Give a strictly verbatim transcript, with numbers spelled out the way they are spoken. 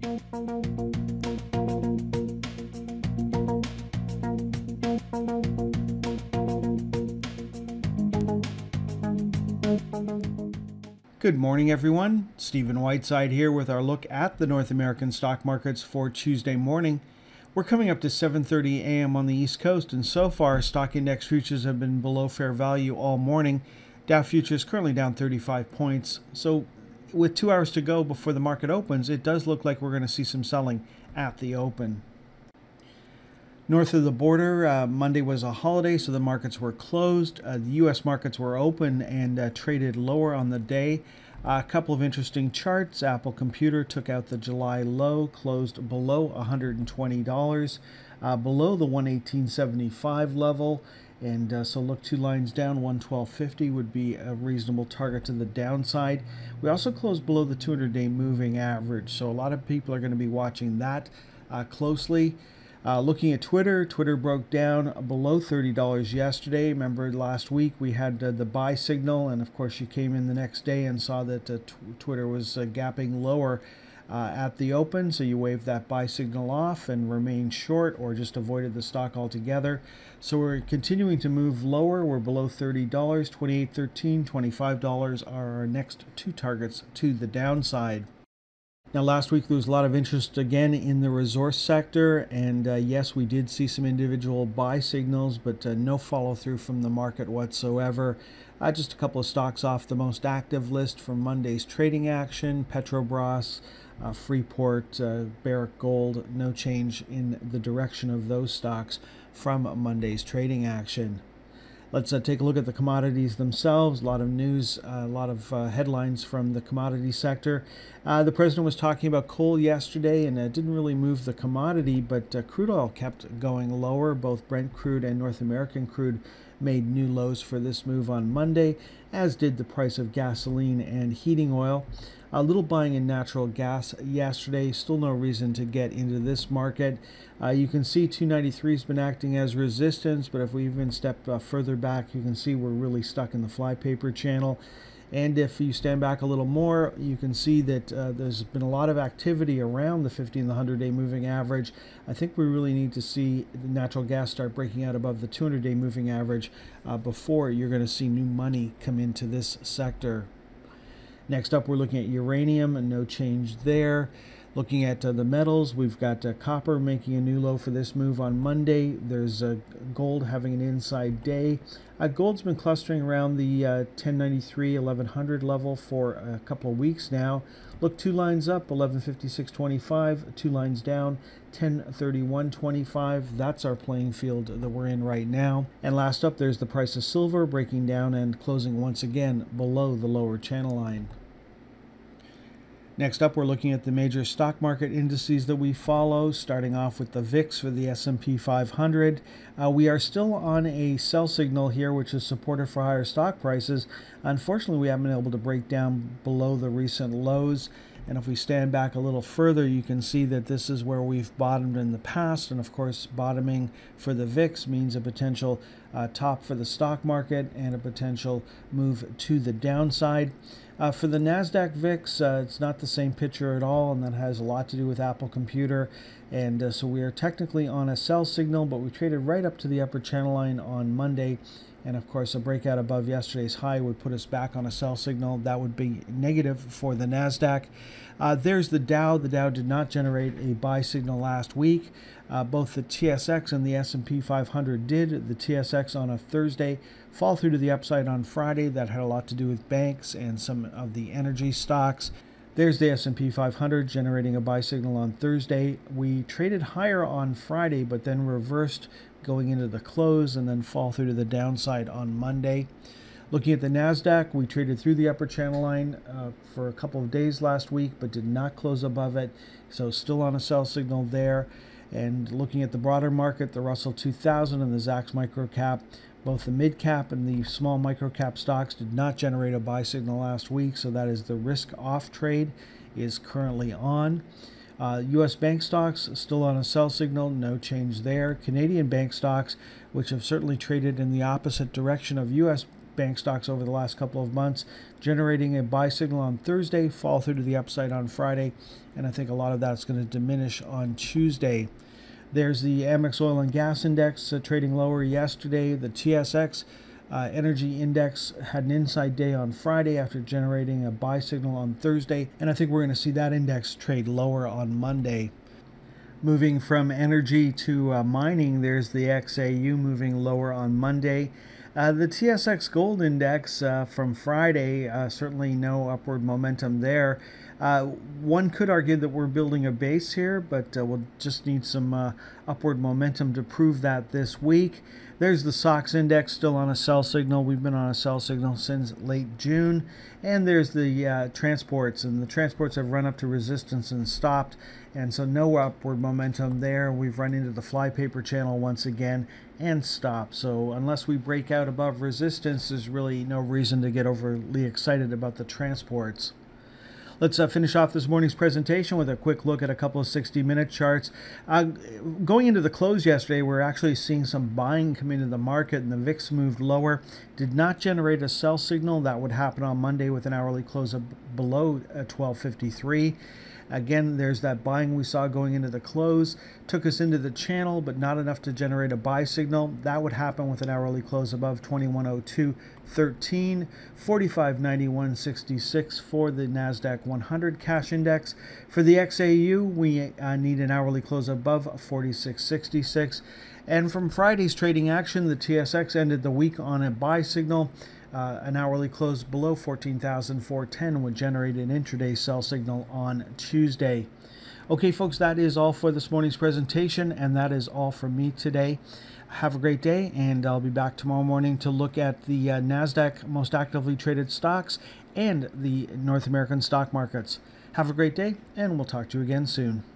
Good morning, everyone. Stephen Whiteside here with our look at the North American stock markets for Tuesday morning. We're coming up to seven thirty a m on the East Coast, and so far, stock index futures have been below fair value all morning. Dow futures currently down thirty-five points. So with two hours to go before the market opens, it does look like we're going to see some selling at the open. North of the border, uh, Monday was a holiday, so the markets were closed. Uh, the U S markets were open and uh, traded lower on the day. Uh, a couple of interesting charts. Apple Computer took out the July low, closed below one hundred twenty dollars, uh, below the one eighteen seventy-five level. And uh, so look two lines down, one twelve fifty would be a reasonable target to the downside. We also closed below the two hundred day moving average, so a lot of people are going to be watching that uh, closely. Uh, looking at Twitter, Twitter broke down below thirty dollars yesterday. Remember last week we had uh, the buy signal, and of course you came in the next day and saw that uh, t Twitter was uh, gapping lower uh, at the open, so you waved that buy signal off and remained short or just avoided the stock altogether. So we're continuing to move lower. We're below thirty dollars, twenty-eight thirteen, twenty-five dollars are our next two targets to the downside. Now, last week there was a lot of interest again in the resource sector, and uh, yes, we did see some individual buy signals, but uh, no follow-through from the market whatsoever. Uh, just a couple of stocks off the most active list from Monday's trading action. Petrobras, uh, Freeport, uh, Barrick Gold, no change in the direction of those stocks from Monday's trading action. Let's uh, take a look at the commodities themselves. A lot of news, uh, a lot of uh, headlines from the commodity sector. Uh, the president was talking about coal yesterday, and it didn't really move the commodity, but uh, crude oil kept going lower. Both Brent crude and North American crude made new lows for this move on Monday, as did the price of gasoline and heating oil. A little buying in natural gas yesterday. Still no reason to get into this market. Uh, you can see two ninety-three has been acting as resistance, but if we even step uh, further back, you can see we're really stuck in the flypaper channel. And if you stand back a little more, you can see that uh, there's been a lot of activity around the fifty and the one hundred day moving average. I think we really need to see the natural gas start breaking out above the two hundred day moving average uh, before you're going to see new money come into this sector. Next up, we're looking at uranium, and no change there. Looking at uh, the metals, we've got uh, copper making a new low for this move on Monday. There's uh, gold having an inside day. Uh, gold's been clustering around the uh, ten ninety-three, eleven hundred level for a couple of weeks now. Look, two lines up, eleven fifty-six twenty-five, two lines down, ten thirty-one twenty-five. That's our playing field that we're in right now. And last up, there's the price of silver breaking down and closing once again below the lower channel line. Next up, we're looking at the major stock market indices that we follow, starting off with the V I X for the S and P five hundred. Uh, we are still on a sell signal here, which is supportive for higher stock prices. Unfortunately, we haven't been able to break down below the recent lows. And if we stand back a little further, you can see that this is where we've bottomed in the past. And of course, bottoming for the V I X means a potential uh, top for the stock market and a potential move to the downside. Uh, for the NASDAQ V I X, uh, it's not the same picture at all, and that has a lot to do with Apple Computer. And uh, so we are technically on a sell signal, but we traded right up to the upper channel line on Monday. And of course, a breakout above yesterday's high would put us back on a sell signal. That would be negative for the NASDAQ. Uh, there's the Dow. The Dow did not generate a buy signal last week. Uh, both the T S X and the S and P five hundred did. The T S X on a Thursday fall through to the upside on Friday. That had a lot to do with banks and some of the energy stocks. There's the S and P five hundred generating a buy signal on Thursday. We traded higher on Friday, but then reversed going into the close and then fall through to the downside on Monday. Looking at the NASDAQ, we traded through the upper channel line uh, for a couple of days last week, but did not close above it. So still on a sell signal there. And looking at the broader market, the Russell two thousand and the Zacks Microcap, both the mid-cap and the small microcap stocks did not generate a buy signal last week, so that is the risk-off trade is currently on. Uh, U S bank stocks still on a sell signal, no change there. Canadian bank stocks, which have certainly traded in the opposite direction of U S bank stocks over the last couple of months, generating a buy signal on Thursday, fall through to the upside on Friday, and I think a lot of that's going to diminish on Tuesday. There's the Amex Oil and Gas Index uh, trading lower yesterday. The T S X uh, Energy Index had an inside day on Friday after generating a buy signal on Thursday, and I think we're going to see that index trade lower on Monday. Moving from energy to uh, mining, there's the X A U moving lower on Monday. Uh, the T S X Gold Index uh, from Friday, uh, certainly no upward momentum there. Uh, one could argue that we're building a base here, but uh, we'll just need some uh, upward momentum to prove that this week. There's the S O X Index still on a sell signal. We've been on a sell signal since late June. And there's the uh, transports, and the transports have run up to resistance and stopped, and so no upward momentum there. We've run into the flypaper channel once again and stopped. So unless we break out above resistance, there's really no reason to get overly excited about the transports. Let's uh, finish off this morning's presentation with a quick look at a couple of sixty minute charts. Uh, going into the close yesterday, we're actually seeing some buying come into the market, and the V I X moved lower. Did not generate a sell signal. That would happen on Monday with an hourly close of below uh, twelve fifty-three. Again, there's that buying we saw going into the close. Took us into the channel, but not enough to generate a buy signal. That would happen with an hourly close above twenty-one oh two thirteen, forty-five ninety-one sixty-six for the NASDAQ one hundred cash index. For the X A U, we uh, need an hourly close above forty-six sixty-six. And from Friday's trading action, the T S X ended the week on a buy signal. Uh, an hourly close below fourteen thousand four hundred ten would generate an intraday sell signal on Tuesday. Okay, folks, that is all for this morning's presentation, and that is all from me today. Have a great day, and I'll be back tomorrow morning to look at the uh, NASDAQ most actively traded stocks and the North American stock markets. Have a great day, and we'll talk to you again soon.